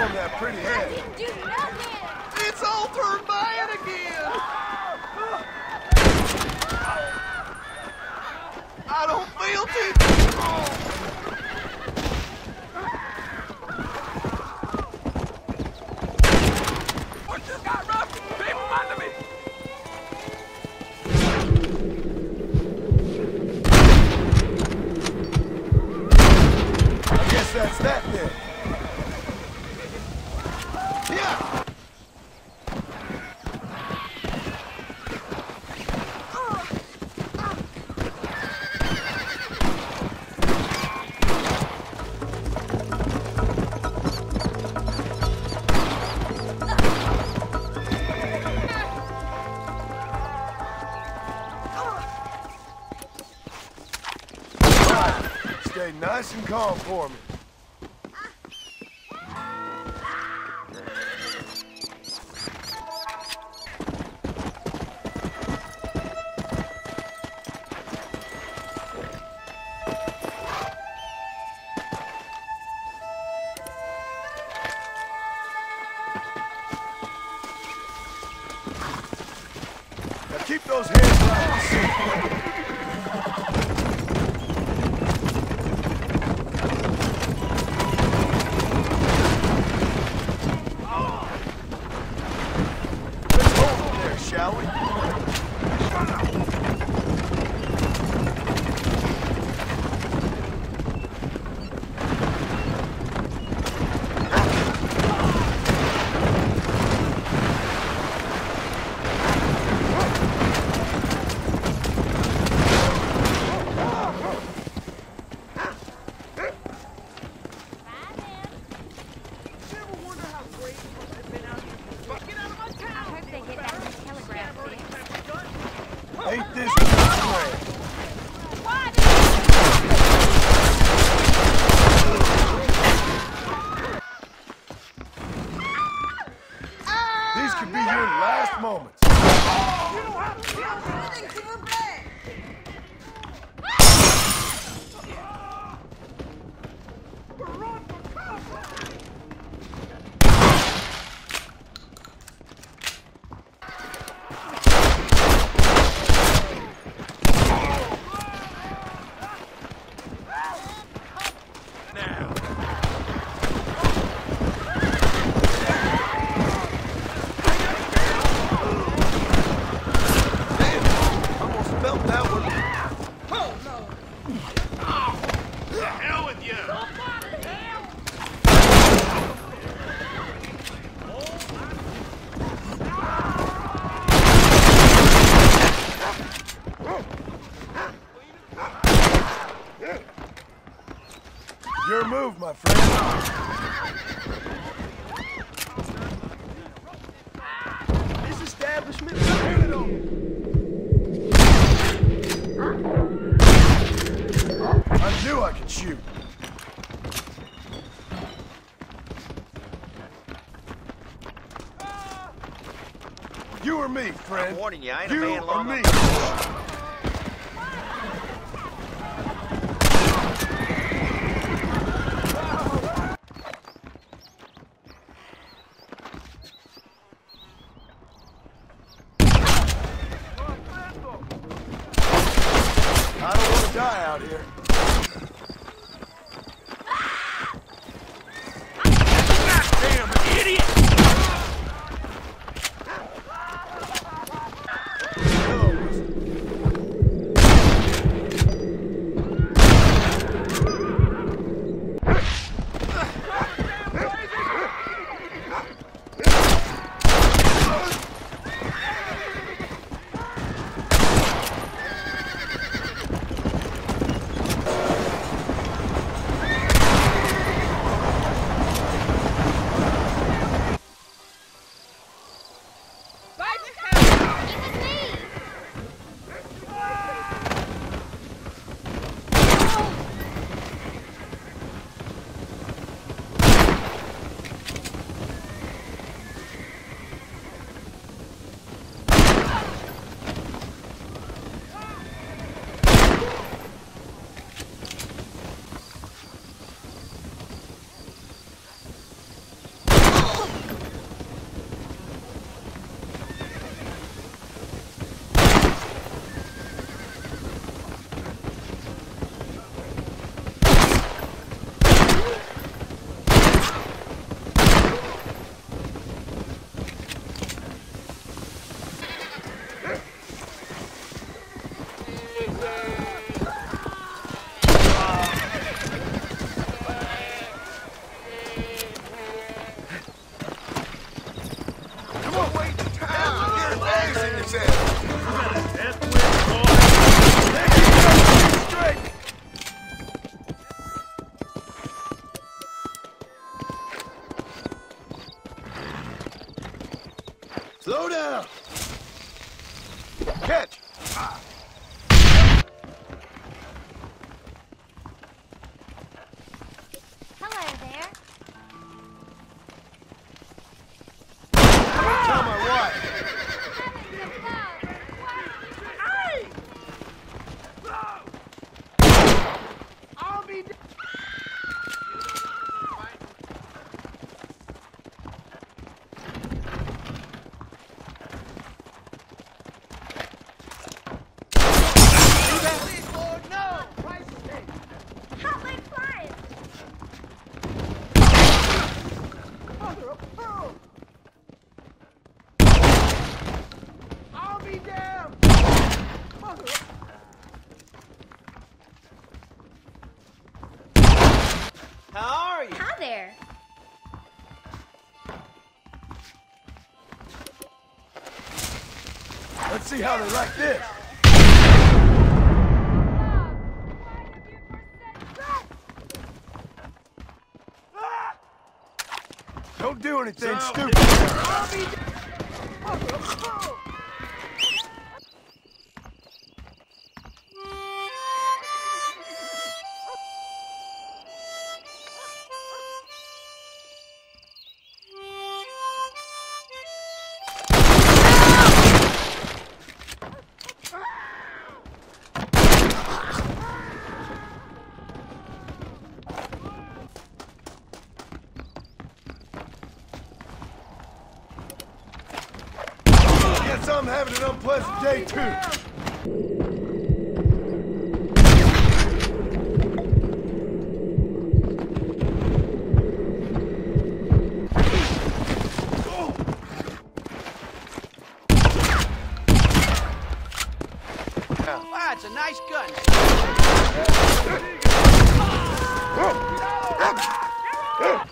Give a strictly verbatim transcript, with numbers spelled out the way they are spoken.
turn that pretty head. I didn't do nothing! It's all turned bad again! I don't feel too... What you got, Ruff? People under me! I guess that's that then. Yeah! Stay nice and calm for me. Now keep those hands right. Shall we? Ain't this grand? These could be your last moments. You don't have to feel anything to your bed. Run for cover. Your move, my friend. This establishment... I knew I could shoot. You or me, friend? I'm warning you, I ain't a you man long or me? I don't want to die out here. Damn idiot! Hello, mister. Slow down. Catch. Ah. Hello there. Tell my wife. I'll be d- Please, Lord, no! Price is paid. Hot lead flying. Mother of pearl! I'll be damned! Mother of... How are you? Hi there. Let's see how they like this. Don't do anything So- stupid. I'll be damned! Mother of pearl! Guess I'm having an unpleasant day too. Wow, it's a nice gun. Oh.